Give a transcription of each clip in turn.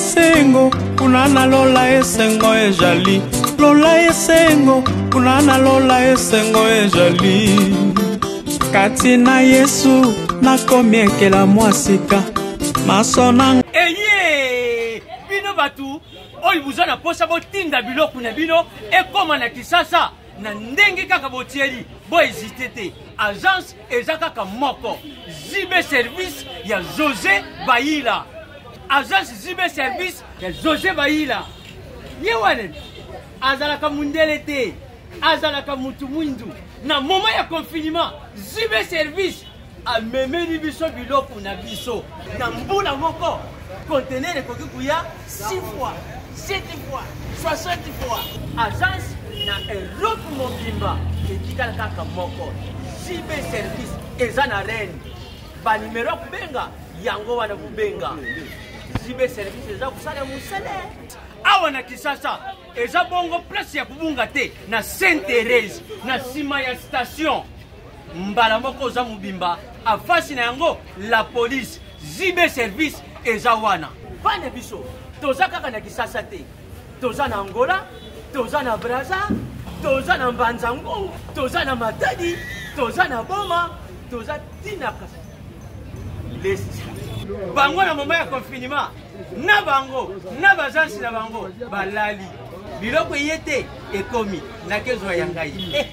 esengo kunana lola esengo ejali lola esengo kunana lola esengo ejali kati na Yesu nakomiekela mwasika masona eye bino batu oyi buzana posa botinda biloko na bino ekoma na Kisasa na ndenge kaka botieli bo hésiter te agence eza kaka moko Zibe service ya José Bayila agence Zibe service ya José Bayila yewane azalaka mundele te azalaka mutu mwindu na moment ya confinement Zibe service amemeli biso biloko na biso na mbula moko conteneur ekoki kuya 6 fois 7 fois 60 fois agence na Europe mobimba etikala kaka moko Zibe service eza na reine ba numero kubenga yango wana kubenga Zibe service eza kusala musele awa na Kisasa eza bongo place ya kubunga te na Sainte Thérèse na sima ya station mbala moko za mubimba afasi na yango la police Zibe service eza wana bana biso toza kaka na Kisasa te toza na Angola toza na Brazza toza na Mbanzango toza na Matadi toza na Boma toza tina kasa lesti bango na moment ya confinement na bango na bazansi na bango balali biloko yete ekomi na kezo ya ngai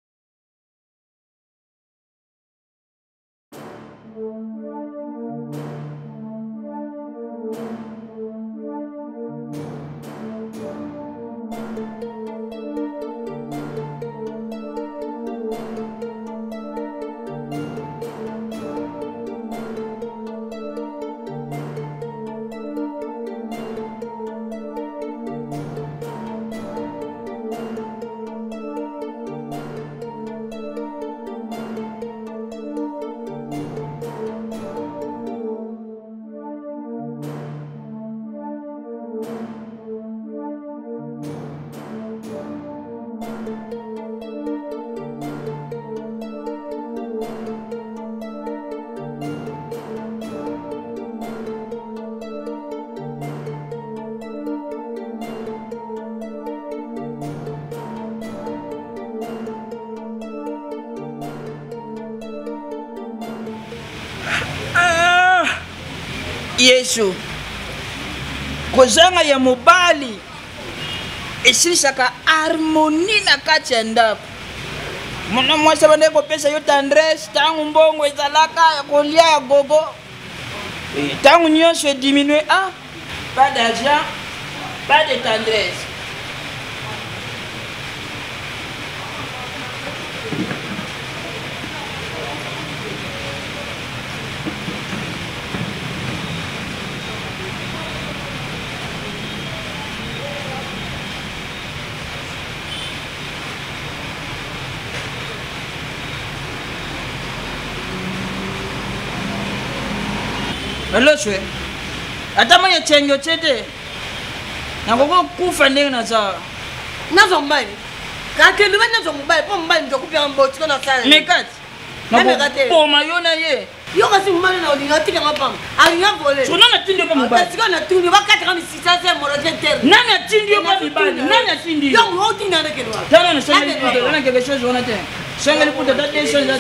Yesu kozanga ya mobali esilisaka harmonie na kati ya ndako mwana mwasi bande kopesa yo tendresse tangu mbongo ezalaka ya kolia ya gogo tangu nyonso ediminue pas d'argent pas de tendresse Hello, chwe. Atama ya chengo chete. Na gogo kufa ndenge na za. Nazo mbali. Kake nduma nazo mbali, po mbali ndo kupia mboti kona sana. Nekati. Na gogo mayona ye. Yo kasi mbali na odinga tika ngapam. Alinya vole. So nana tindi pa mbali. Tasika na tindi wakati kama sisase moroje terre. Nani atindi pa mbali? Nani atindi? Yo ngoti na ndeke ndo. Tana na shangeli puto, nana quelque chose on a te. Shangeli puto da des choses là.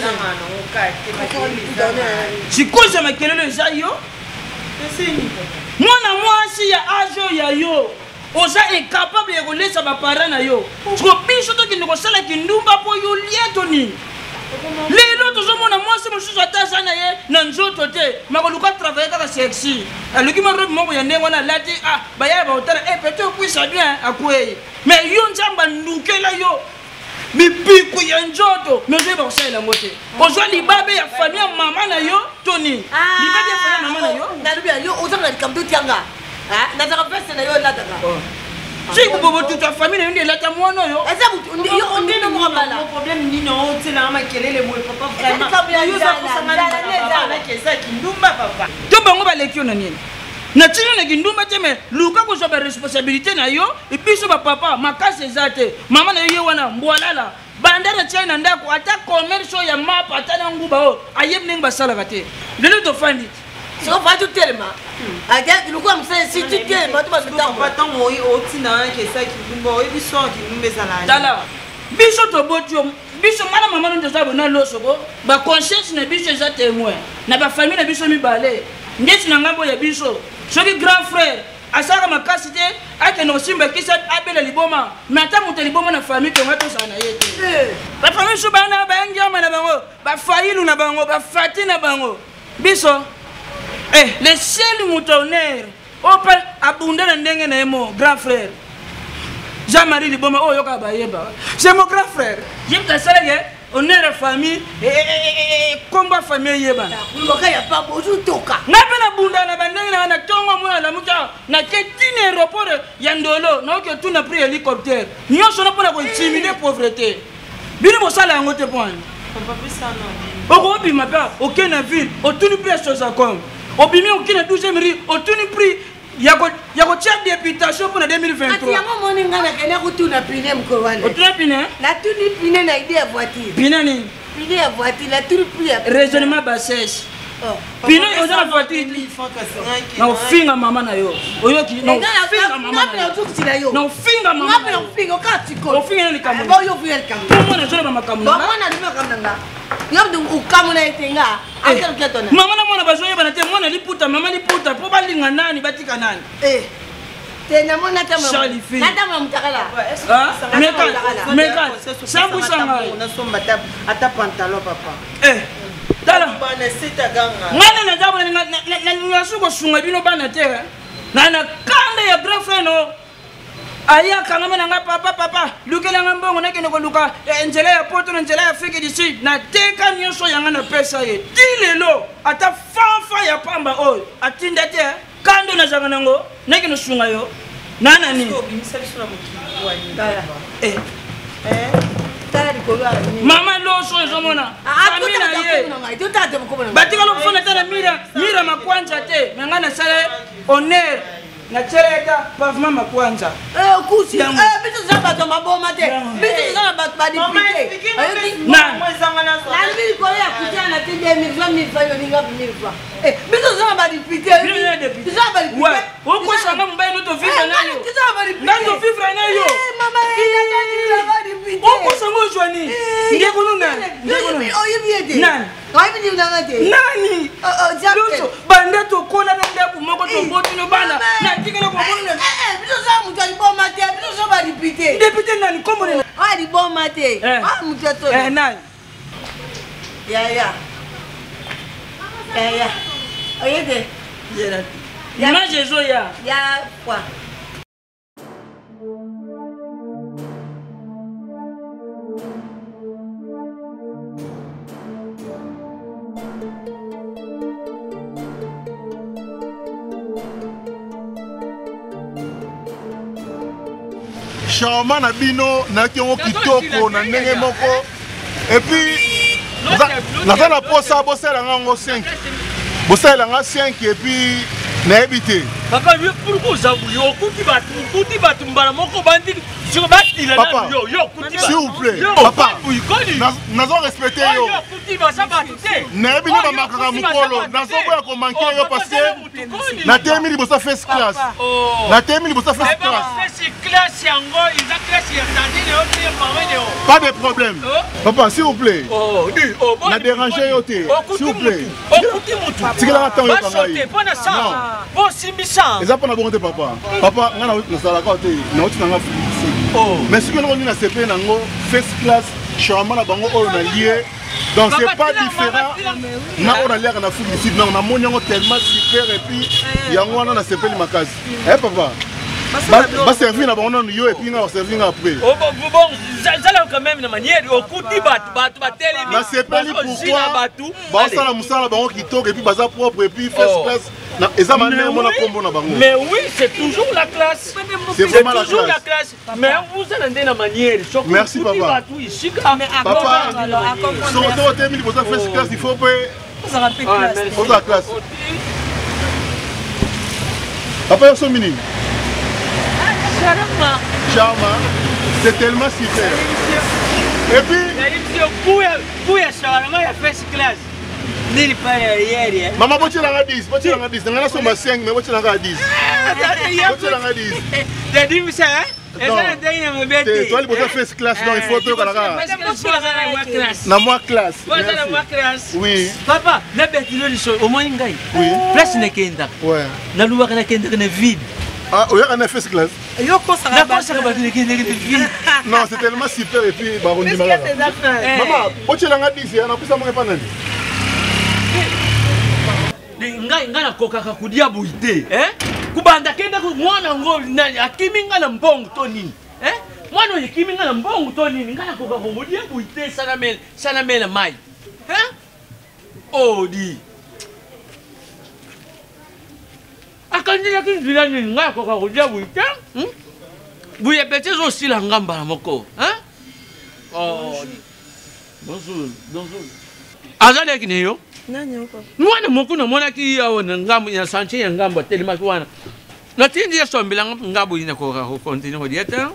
Sikoza makelele za yo. Mwana mwasi ya ajo ya yo oza incapable de kolesa ba parents na yo tiko biso to kinde kosala kindumba po yo lieto ni lelo tozo mona mwasi mususu ataza na ye na nzoto te makoluka travailler kaka sexy aluki ma robe moko ya ndenge na lati baya ba otala peut-être puisse bien akwe mais yo nzamba ndukela yo bipiku ya njoto mezo ba kosala ngote ozwa libabe ya famille mama na yo toni libabe ya famille mama na yo ndalubia yo ozanga likamdo tianga nazaka pesa na yo lataka si kubobo toute ta famille ndio lata mwana yo eza yo ndino mo bala problème nino otela ama kelele mo papa vraiment yo za kusangana na kesa kindumba papa to bango balekio na nini na tino na kindumba teme luka ko zoba responsabilité na yo et puis so ba papa makase ezate mama na yo wana mbwalala bandara China ndako ata commerce ya mapa ata na nguba o ayeb ning basala kate lelo to fandi so va tout tellement aga luko amsa si tu te bato bazotambola ntango otinda wana kesa kindumba oyebi sor kindumba ezala tala biso toboti yo biso mwana mama no toza bona losoko baconscience na biso eza témoin na bafamille na biso mibale ndeti na ngambo ya biso soki grand frère asalaka makasi te akende kosimba kisa abela liboma me ata moto liboma na famille tonga tozala na ye te bafamille biso bana bayangiama na bango bafailu na bango bafati na bango biso le seul moto honneur oyo mpe abunda na ndenge na ye mo grand frère Jean-Marie Liboma, oh, yoka bayeba. C'est mon grand frère. J'aime ta salle, on est la famille et combat famille yeba. Il n'y a pas beaucoup de toka. N'a pas la bunda, na bandana, na tonga moi la muka, na ketine aéroport yandolo, na que tout n'a pris hélicoptère. Nous sommes pour la intimider pauvreté. Bien mon salaire en haute point. Papa plus ça non. Au gros ma père, aucune ville, aucune prix chose à comme. Au bimi aucune 12e rue, aucune prix. Il y a une députation pour 2023. Il y a un moment où il y a un piné. Un piné? La tournée piné n'a idée à voiture. Piné? Piné à voiture, la tournée piné. Raisonnement bassesse. Piné, on a la voiture. Non, finga maman na yo. Oyoki, non, finga maman na yo. Non, finga maman na yo. Finga, quand tu connais. Non, finga ni kamu. Bon, yo finga ni kamu. Comment on a joué ma kamu? Maman na lima kamu na. Yo du kamu na etenga. Akel ketona. Maman na mwana bazoye banate mwana liputa, maman liputa, po balinga nani batika nani? Tena mona tama. Chalifi. Natama mtakala. Meka. Sambu sanga. On a son batap ata pantalon papa. Tala. Bana sita ganga. Ngana na dabo na ngasuko sunga bino bana te. Na kanda ya grand frère no. Aya kangama na papa lukela ngambongo nakene ko luka njela ya poto na njela ya Afrique du Sud na teka nyonso yanga na pesa ye tilelo ata fanfa ya pamba oyo atinda te kando na zanga nango nakene sunga yo nana ni mama loso ezomona famina ye batika lo fona tana mira makwanja te ngana sala honneur na chereka pavement makwanja kusi biso za bato maboma te biso za bato badipite nalibili kolo ya kutia na te 2000 francs yoninga 1000 francs biso za badipite biso za badipite okosanga mobali noto vivre nayo nando vivre nayo mama ina badipite okosanga ojwani ndeko nuna oyibi ete nani oyibi nanga te nani loso banda tokola na ndako moko tobotino bana natikela komona biso za mutu aliboma te biso za badipite député nani komona aliboma te mutu ato nani ya oyede image ezoya ya kwa Charmant na bino na kiongo kitoko na ndenge moko et puis naza na posa bosala ngango 5 bosala nga 5 et puis na ebité papa pourquoi ça vous kuti batu mbala moko bandi sur batila na yo kuti s'il vous plaît papa nazo respecter yo kuti ba ça batite na ebino ba makaka mukolo nazo boya ko manquer yo parce que na termine bosa first class na termine bosa first class yango ils a classe ya tandine yo te parole pas de problème papa s'il vous plaît na déranger yo te s'il vous plaît okuti mutu tikela attends yo kangai pona ça bon simbisa eza pona bongo te papa nga na sala ka te na oti nanga mais ce que nous na CP nango first class charmant na bango oyo na lié donc c'est pas différent na on a l'air na Afrique du Sud non na monyango tellement super et puis yango wana na CP makasi papa va servir na bango na yo et puis nga va servir après bon ça quand même na manière okuti batu bateli na CP pourquoi ba sala musala bango kitoko et puis baza propre et puis first class eza manière mona kombo na bango mais oui c'est toujours la classe c'est vraiment la classe mais vous allez na manière merci papa papa surtout au terme de first class il faut pas la classe papa yo so mini Charma, c'est tellement super. Et puis, il y a first class. Nili pas hier. Maman, tu as 10, tu as 10. Tu as 5, mais tu as 10. Tu as 10. Tu dit ça, hein? Toi, il faut faire classe dans les photos. Dans ma classe. Oui. Papa, la bête, au moins une gaille. Oui. Place n'est qu'un. Ouais. La loi n'a qu'un vide. Ah, oui, on a fait ce classe. Non, c'est tellement super et puis baron du malade. Maman, tu as 10, on a plus à me répondre. Ngana koka kudia buite kubanda kenda ku mwana ngo akiminga na mbongo to nini mwana yikiminga na mbongo to nini ngana koka kudia buite sana mela mai odi akandila kinzila nini ngana koka kudia buite buye pete zo sila ngamba moko oh bonjour azale kineyo mwana mokuna mwana ki yawo ngambo ya sanche ya ngambo telema kwana natindi ya sombela ngambo ina ko continue ko dieta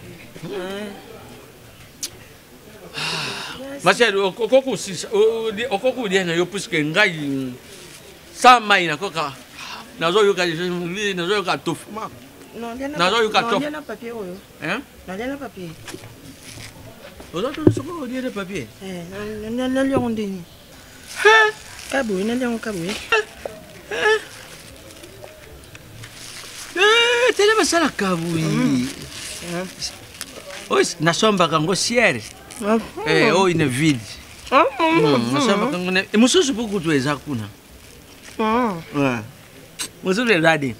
masero okoko sisa okoko diena yo puisque ngai sama ina koka nazo yo ka nazo yo ka tofu nazo yo ka tofu na papier oyo na papier ozo to soko diena papier na lio ndini Kaboué, n'a pas kaboué. T'es là, ça la kaboué. Oh, na somba kango siere. Oh, ina vide. Na somba kango ne. Mususu beaucoup tu eza kuna. Ouais. Mususu le radi.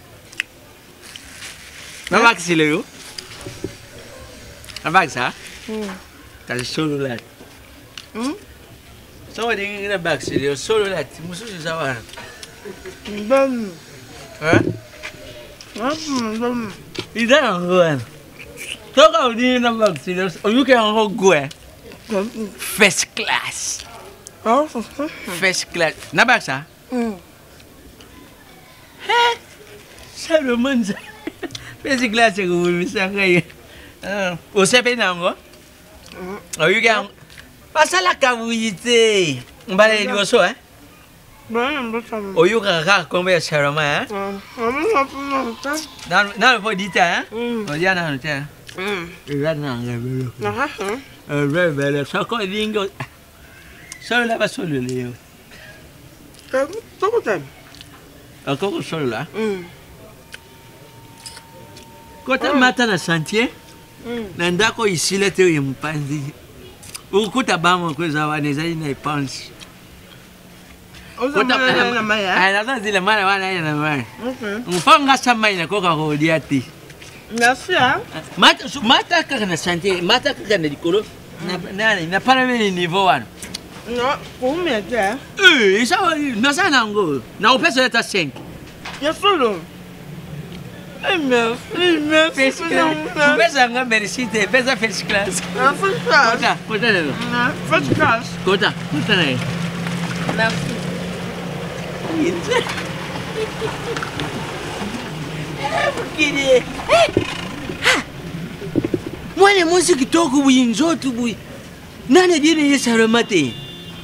Na vaxi le yo. Na vaxa. T'as solo là. Sawa dingi na backside solo lati mususu sawa bam ida ngwan toka udini na backside oyuke ngo gwe first class na baksa salo manza first class ko misanga ye o sepe nango oyuke pasala kabuyite mbale liboso oyo kaka kombe ya sharama na po dita oya na nta ira na ngabelo bele soko lingo solo la basolo leo toko time akoko solo la kota mata na santier na ndako isile te yimpanzi ukuta bamo kweza waneza ina ipansi na maya ana zile mara wana ina mara mfanga sama ina koka hodiati merci mata kaka na santé mata kaka na dikolo na para meni niveau wana no kumete isa na sana ngo na upesa leta 5 ya solo Merci. Pesa nga merecite, pesa first class. First class. Kota lelo. First class. Kota na. Merci. Kidi. Mwana musi kitoko buyinzotu buyi. Nane dine yesaramate.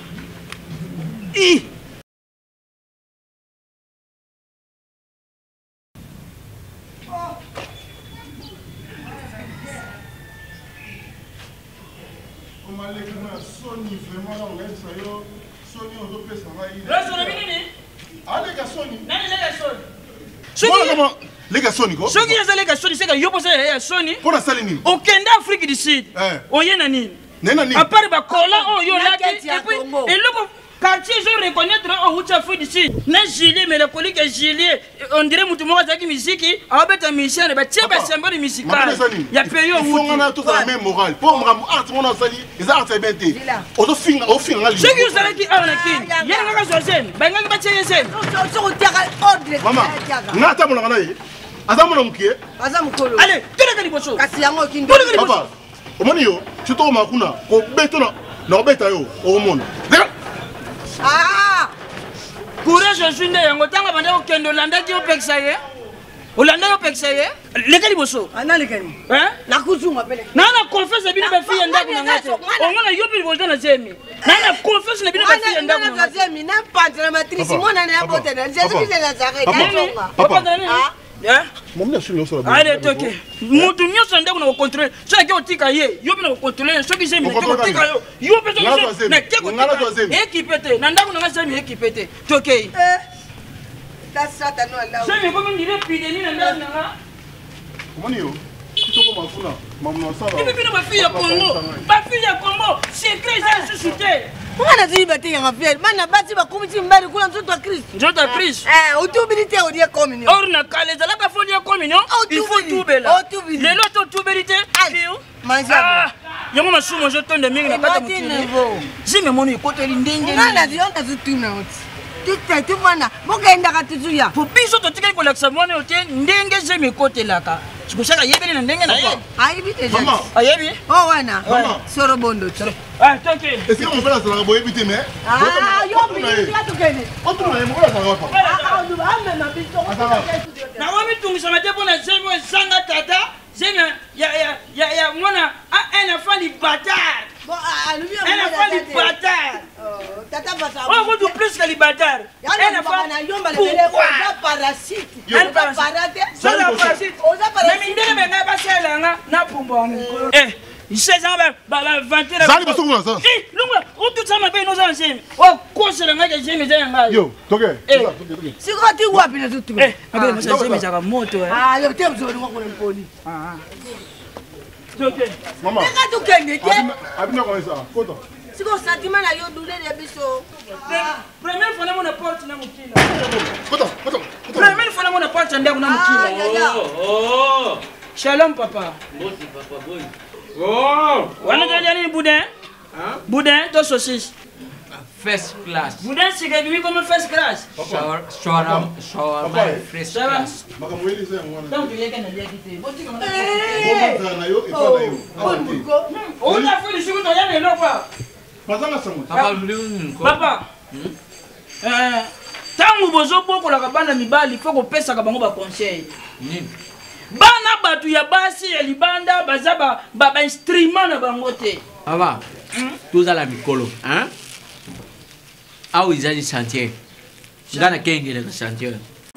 Les gars, Sony, Ce qui est les gars, c'est que yo posa ya Sony. Pour la salle ni. Au Kenya, Afrique du Sud. Oyena nini? Nena nini? À part ba kola o yo là et puis et le quartier je reconnaître au Afrique du Sud. Na gilet mais la police gilet on dirait mutu mo zaki musiki abeta musicien ba tie ba symbole musical. Ya payo ou. On a tout la même morale. Pour moi art mon sali, les arts c'est bien. Au fin Ce qui vous allez qui a la kin. Ya nga ka zozen, ba nga ba tie zen. Sur terrain ordre. Maman, na ta mon ngana yi. Azamu mkie. Azamu kolo. Allez, tena kali boso. Kasi yango kindo. Papa, omoni yo, chito makuna ko betona na obeta yo omona. Ah! Courage june yango tanga banda okendo landa ki opeksa ye. Olanda yo peksa ye. Lekali boso. Ana lekali. Hein? Na kuzunga pele. Na confesse bino ba fille ndako na ngate. Omona yo bi bolda na zemi. Na confesse na bino ba fille ndako na ngate. Zemi na pante matrice mona na bote na. Jésus Christ na zarete. Papa na nini? Hein? Mom sur le allez, ok. Mutu nyonso ndako na contrôler. So ke otika ye, yo bi na contrôler. So ki zemi na otika yo. Yo pe so na ke ko. Équipé na ndako na zemi équipé. Tokei. Zemi ko mi dire epidémie na ndako na. Comment yo? Kitoko mafuna. Maman ça va. Bino ba fille ya Congo. Ba fille ya Congo. Secret ça suscité. Mwana zibate ya ngafeli. Mana bati ba kumiti mbali kula mtoto wa Kristo. Mtoto wa Kristo. Utubilité au dia communion. Or na kale za la ba folia communion. Il faut tubela. Lelo to tubelité. Manja. Yango na sumo je tonde mingi na kata mutini. Zime moni ikoteli ndenge. Ngana zionda zituna uti. Tite mwana. Bokaenda katuzuya. Po biso to tikali ko laksa mwana yote ndenge zeme kotelaka. Sikushaka yebeli na ndenge na ye. Aibi deja. Maman. Ayebi? Oh wana. Soro bondo. Toke. Est-ce qu'on peut la faire boyer vite mais? Yo bili ya tukene. On a moi ça va pas. On va même ma biso. Na wami tungisa mate pona zeme sanga tata. Zeme ya mwana un enfant du bâtard. Bon, un enfant du bâtard. Tata bâtard. Oh, vous plus que le bâtard. Un enfant na yomba le bele ko da parasite. Un parasite. Ça la parasite. Mais minde me na ba selanga na pumba ngolo. Il sait ça ba 20 Ça les besoin ça. Eh, lunga, on tout ça m'a payé nos anciens. Oh, quoi c'est nga que j'ai mis nga. Yo, toke. Si ko ti wapi na tutu. Abe mo sa j'ai za moto. Yo te mzo ni ko mponi. Toke. Maman. Eka tukende ke. Abina comme ça. Kota. Si ko sentiment na yo douleur de biso. Première fois na mon porte na mukila. Kota. Première fois na mon porte ndako na mukila. Oh. Shalom papa. Merci papa boy. Oh. Wana jali boudin? Hein? Boudin to saucisse. First class. Boudin c'est que comme first class. Shawarma first class. Makamweli sasa mwana. Donc yeye kana lia kite. Boti kama na yo et pas na yo. On a fait le second ya ne lopa. Pasanga sango. Papa. Tangu bozo boko la kabana mibali faut ko pesa ka bango ba conseil. Nini? Bana batu ya basi ya libanda bazaba ba instrument na bango te. Papa. Tous à la mikolo, hein? Ah oui, ils ont des chantiers. Je gagne 15 le chantier.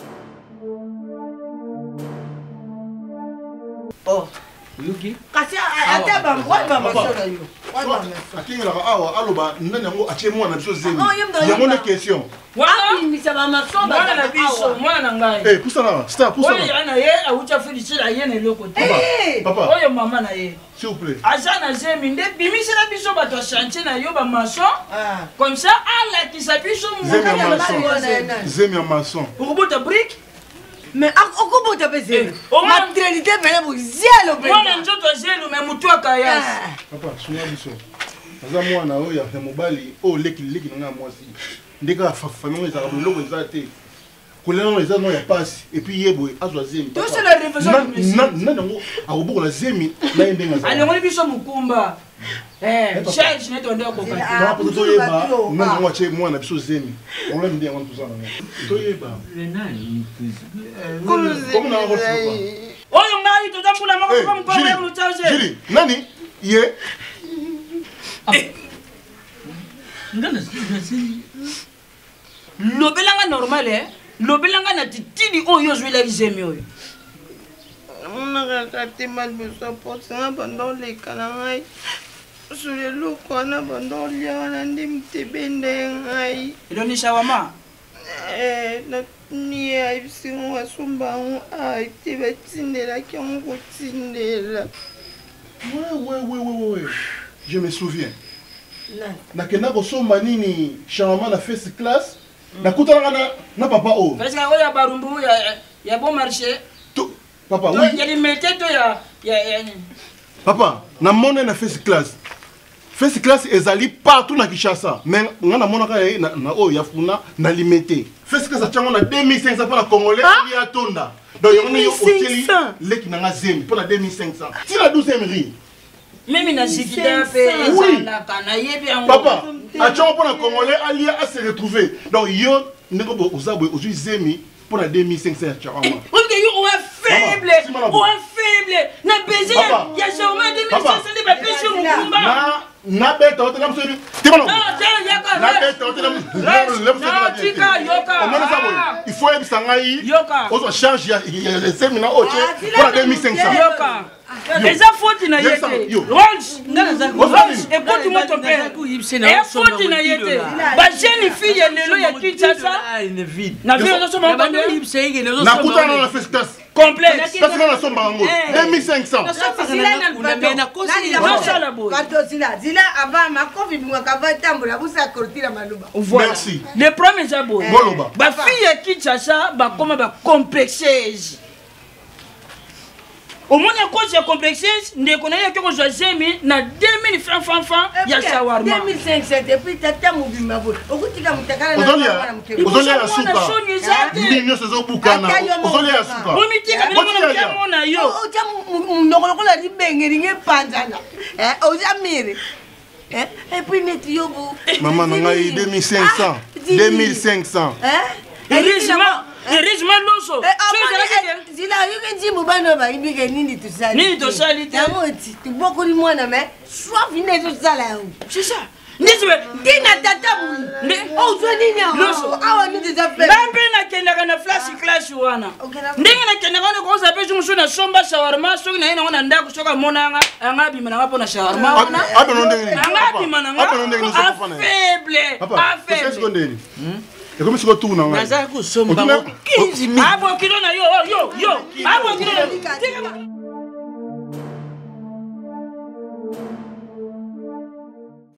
Oh. Yuki? Kasi ata ba ngwa ba masora yo. Akinga awa aloba nani yango atie mwana biso zemi. Yango na question. Wana misa ba masomba mwana na biso, mwana ngai. Eh, poussa là, stop, poussa là. Oyo na ye aucha féliciter ye ne loko te. Papa. Oyo mama na ye. S'il vous plaît. Azana zemi nde bimisi na biso bato chantier na yo ba maçon. Comme ça ala ki sa biso Zemi en maçon. Robota brique. Mais okobota pese. Maternité vele bu zelo pe. Mwana nzoto zelo me mutu akaya. Papa, sunga biso. Aza mwana oyo ya mobali o leki na mwasi. Ndeka famille ezaka biloko eza te. Kolela eza no ya passe et puis yeboy azwa zemi. Tout c'est la réflexion. Nango akobokola zemi na yendenga za. Ali ngoli biso mukumba. Charge ne tonde ko kati. Na poto yeba, nango ache mwana biso zemi. On l'aime bien tout ça. To yeba. Renani. Comment na ko fuka? Oyo ngai to tambula mako kwa mkono ya mchaje. Jili, nani? Ye. Ngana sisi. Lobelanga normal lobelanga na titidi oyo zwela izemi oyo. Mona kati mal besoin porter pendant les canards. Sur le look on a pendant liana ndim tebende ngai. Eloni shawama. Na ni ai singo asumba ai tibetindela kyango tindela. Ouais. Je me souviens. Nakenda kosomba nini chama na first class nakutana na papa o parce que oya barumbu ya bon marché to papa oui ya limité to ya papa na mona na first class ezali partout na Kinshasa mais ngana mona ka na o ya funa na limité first class atyango na 2500 pour la congolais ya tonda donc yona yo hôtel leki na ngazemi pour na 2500 si la 12e rue même na sikida pe ezala kana yebi en papa atyango pour la congolais alia à se retrouver donc yo ndeko ozabwe ozui zemi pour la 2500 ya chama OK yo faible oa faible na bese ya Jérôme 2500 nde bapesi yo mokumba nabeta otela msoni il faut ebisa ngai ozwa charge ya semina oche mpona 2500 eza faute na ye te ekoti moto mpe efoti na ye te bajeune fille ya lelo ya Kinshasa na vie nakutana na festas complexe parce que na somba yango 2500 zila avant makofi bingaka batambola busa kortira maluba merci le premier eza boye bafille ya Kinshasa bakoma bacomplexeuse au moins à cause de complexes, ne connaît que je zemi na 2000 francs ya shawarma 2500 depuis tata mobima bo okutika mutakala na ozolia ya suka minyo sezo bukana ozolia ya suka omitika na mona yo oja munokolo la libengeri nge panzana oja mire et puis net yobo maman ngai 2500 Heureusement loso. Zila yuke njimu bano ba ibike nini tusali. Nini tosali te. Tamoti tuboko ni mwana me soit vine tosala yango. C'est ça. Ndizwe dina tata buli. Oh zo nini awo. Loso. Awa nini za fe. Bambe na kendaka na flash clash wana. Ndenge na kendaka na ko za peju muso na somba shawarma so na ina wana ndako soka monanga anga bima na ngapo na shawarma wana. Aba no ndenge. Anga bima na ngapo. Faible. Pas faible. Et comme si on tourne en Naza kusomba 15 000. Abo kilo na yo. Abo kilo na.